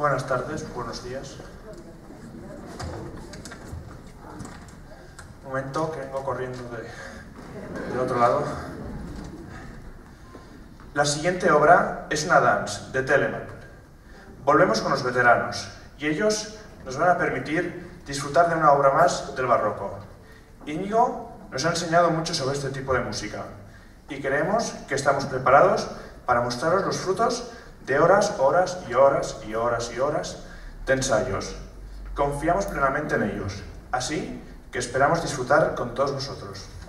Buenas tardes, buenos días. Un momento, que vengo corriendo del otro lado. La siguiente obra es una dance de Telemann. Volvemos con los veteranos y ellos nos van a permitir disfrutar de una obra más del barroco. Íñigo nos ha enseñado mucho sobre este tipo de música y creemos que estamos preparados para mostraros los frutos de horas de ensayos. Confiamos plenamente en ellos, así que esperamos disfrutar con todos vosotros.